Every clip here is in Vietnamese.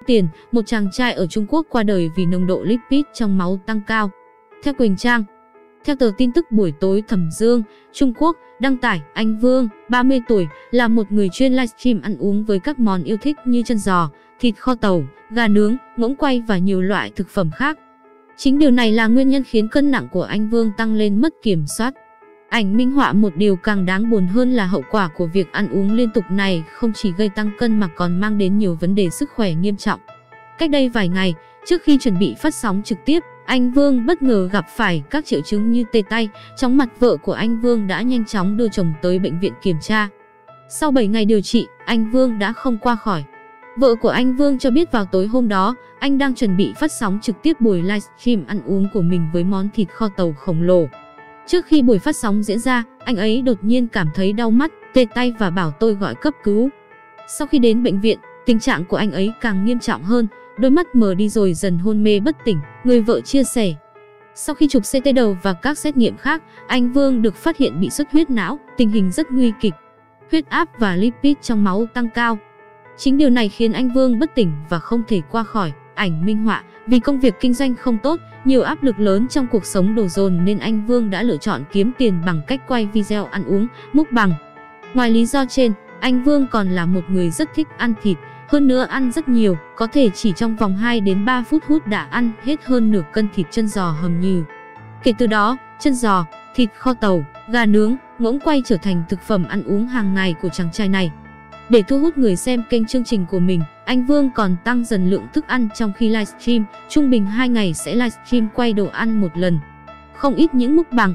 tiền, một chàng trai ở Trung Quốc qua đời vì nồng độ lipid trong máu tăng cao. Theo Quỳnh Trang, theo tờ tin tức buổi tối Thẩm Dương, Trung Quốc, đăng tải, anh Vương, 30 tuổi, là một người chuyên livestream ăn uống với các món yêu thích như chân giò, thịt kho tàu, gà nướng, ngỗng quay và nhiều loại thực phẩm khác. Chính điều này là nguyên nhân khiến cân nặng của anh Vương tăng lên mất kiểm soát. Ảnh minh họa một điều càng đáng buồn hơn là hậu quả của việc ăn uống liên tục này không chỉ gây tăng cân mà còn mang đến nhiều vấn đề sức khỏe nghiêm trọng. Cách đây vài ngày, trước khi chuẩn bị phát sóng trực tiếp, anh Vương bất ngờ gặp phải các triệu chứng như tê tay, chóng mặt. Vợ của anh Vương đã nhanh chóng đưa chồng tới bệnh viện kiểm tra. Sau 7 ngày điều trị, anh Vương đã không qua khỏi. Vợ của anh Vương cho biết vào tối hôm đó, anh đang chuẩn bị phát sóng trực tiếp buổi livestream ăn uống của mình với món thịt kho tàu khổng lồ. Trước khi buổi phát sóng diễn ra, anh ấy đột nhiên cảm thấy đau mắt, tê tay và bảo tôi gọi cấp cứu. Sau khi đến bệnh viện, tình trạng của anh ấy càng nghiêm trọng hơn, đôi mắt mờ đi rồi dần hôn mê bất tỉnh, người vợ chia sẻ. Sau khi chụp CT đầu và các xét nghiệm khác, anh Vương được phát hiện bị xuất huyết não, tình hình rất nguy kịch. Huyết áp và lipid trong máu tăng cao. Chính điều này khiến anh Vương bất tỉnh và không thể qua khỏi. Ảnh minh họa, vì công việc kinh doanh không tốt, nhiều áp lực lớn trong cuộc sống đổ dồn nên anh Vương đã lựa chọn kiếm tiền bằng cách quay video ăn uống, mukbang. Ngoài lý do trên, anh Vương còn là một người rất thích ăn thịt, hơn nữa ăn rất nhiều, có thể chỉ trong vòng 2 đến 3 phút hút đã ăn hết hơn nửa cân thịt chân giò hầm nhừ. Kể từ đó, chân giò, thịt kho tàu, gà nướng, ngỗng quay trở thành thực phẩm ăn uống hàng ngày của chàng trai này. Để thu hút người xem kênh chương trình của mình, anh Vương còn tăng dần lượng thức ăn trong khi livestream, trung bình 2 ngày sẽ livestream quay đồ ăn một lần. Không ít những mukbang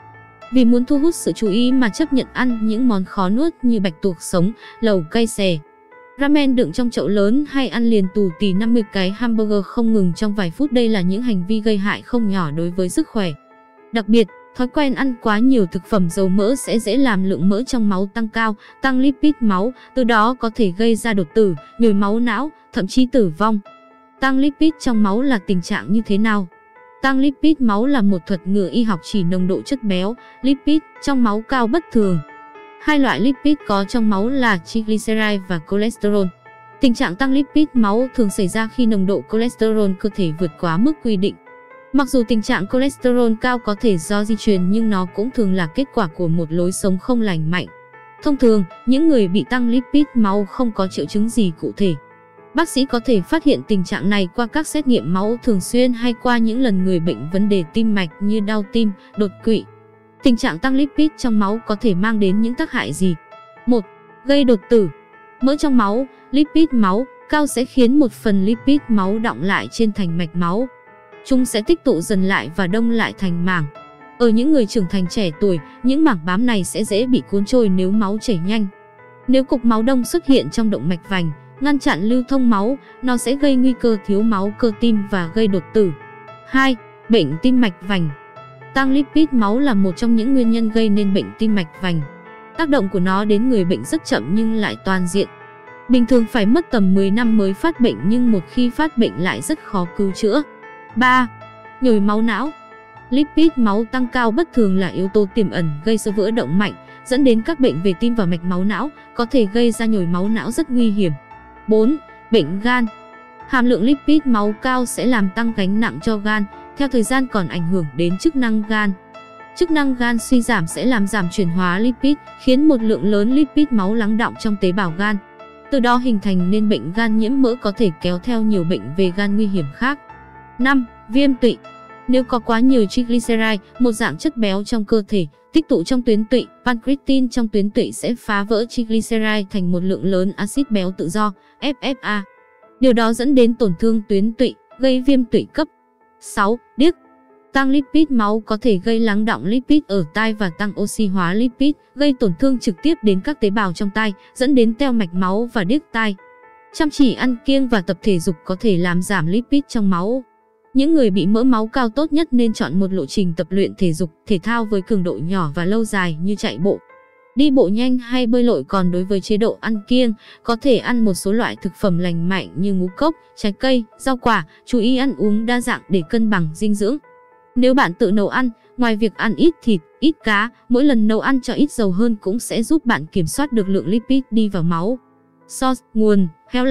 vì muốn thu hút sự chú ý mà chấp nhận ăn những món khó nuốt như bạch tuộc sống, lẩu cay xè, ramen đựng trong chậu lớn hay ăn liền tù tì 50 cái hamburger không ngừng trong vài phút. Đây là những hành vi gây hại không nhỏ đối với sức khỏe. Đặc biệt, thói quen ăn quá nhiều thực phẩm dầu mỡ sẽ dễ làm lượng mỡ trong máu tăng cao, tăng lipid máu, từ đó có thể gây ra đột tử, nhồi máu não, thậm chí tử vong. Tăng lipid trong máu là tình trạng như thế nào? Tăng lipid máu là một thuật ngữ y học chỉ nồng độ chất béo, lipid, trong máu cao bất thường. Hai loại lipid có trong máu là triglyceride và cholesterol. Tình trạng tăng lipid máu thường xảy ra khi nồng độ cholesterol cơ thể vượt quá mức quy định. Mặc dù tình trạng cholesterol cao có thể do di truyền nhưng nó cũng thường là kết quả của một lối sống không lành mạnh. Thông thường, những người bị tăng lipid máu không có triệu chứng gì cụ thể. Bác sĩ có thể phát hiện tình trạng này qua các xét nghiệm máu thường xuyên hay qua những lần người bệnh vấn đề tim mạch như đau tim, đột quỵ. Tình trạng tăng lipid trong máu có thể mang đến những tác hại gì? 1. Gây đột tử. Mỡ trong máu, lipid máu cao sẽ khiến một phần lipid máu đọng lại trên thành mạch máu. Chúng sẽ tích tụ dần lại và đông lại thành mảng. Ở những người trưởng thành trẻ tuổi, những mảng bám này sẽ dễ bị cuốn trôi nếu máu chảy nhanh. Nếu cục máu đông xuất hiện trong động mạch vành, ngăn chặn lưu thông máu, nó sẽ gây nguy cơ thiếu máu cơ tim và gây đột tử. 2. Bệnh tim mạch vành. Tăng lipid máu là một trong những nguyên nhân gây nên bệnh tim mạch vành. Tác động của nó đến người bệnh rất chậm nhưng lại toàn diện. Bình thường phải mất tầm 10 năm mới phát bệnh nhưng một khi phát bệnh lại rất khó cứu chữa. 3. Nhồi máu não. Lipid máu tăng cao bất thường là yếu tố tiềm ẩn gây ra vỡ động mạnh, dẫn đến các bệnh về tim và mạch máu não, có thể gây ra nhồi máu não rất nguy hiểm. 4. Bệnh gan. Hàm lượng lipid máu cao sẽ làm tăng gánh nặng cho gan, theo thời gian còn ảnh hưởng đến chức năng gan. Chức năng gan suy giảm sẽ làm giảm chuyển hóa lipid, khiến một lượng lớn lipid máu lắng đọng trong tế bào gan. Từ đó hình thành nên bệnh gan nhiễm mỡ có thể kéo theo nhiều bệnh về gan nguy hiểm khác. 5. Viêm tụy. Nếu có quá nhiều triglyceride, một dạng chất béo trong cơ thể, tích tụ trong tuyến tụy, pancreatin trong tuyến tụy sẽ phá vỡ triglyceride thành một lượng lớn axit béo tự do, FFA. Điều đó dẫn đến tổn thương tuyến tụy, gây viêm tụy cấp. 6. Điếc. Tăng lipid máu có thể gây lắng đọng lipid ở tai và tăng oxy hóa lipid, gây tổn thương trực tiếp đến các tế bào trong tai, dẫn đến teo mạch máu và điếc tai. Chăm chỉ ăn kiêng và tập thể dục có thể làm giảm lipid trong máu. Những người bị mỡ máu cao tốt nhất nên chọn một lộ trình tập luyện thể dục, thể thao với cường độ nhỏ và lâu dài như chạy bộ, đi bộ nhanh hay bơi lội. Còn đối với chế độ ăn kiêng, có thể ăn một số loại thực phẩm lành mạnh như ngũ cốc, trái cây, rau quả, chú ý ăn uống đa dạng để cân bằng dinh dưỡng. Nếu bạn tự nấu ăn, ngoài việc ăn ít thịt, ít cá, mỗi lần nấu ăn cho ít dầu hơn cũng sẽ giúp bạn kiểm soát được lượng lipid đi vào máu. Source: nguồn, Healthline.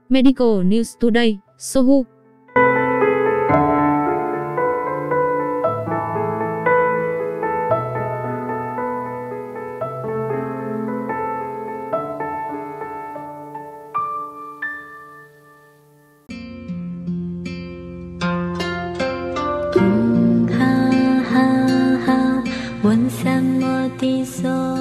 Medical News Today, Sohu. Ha ha ha, 问三摩地所。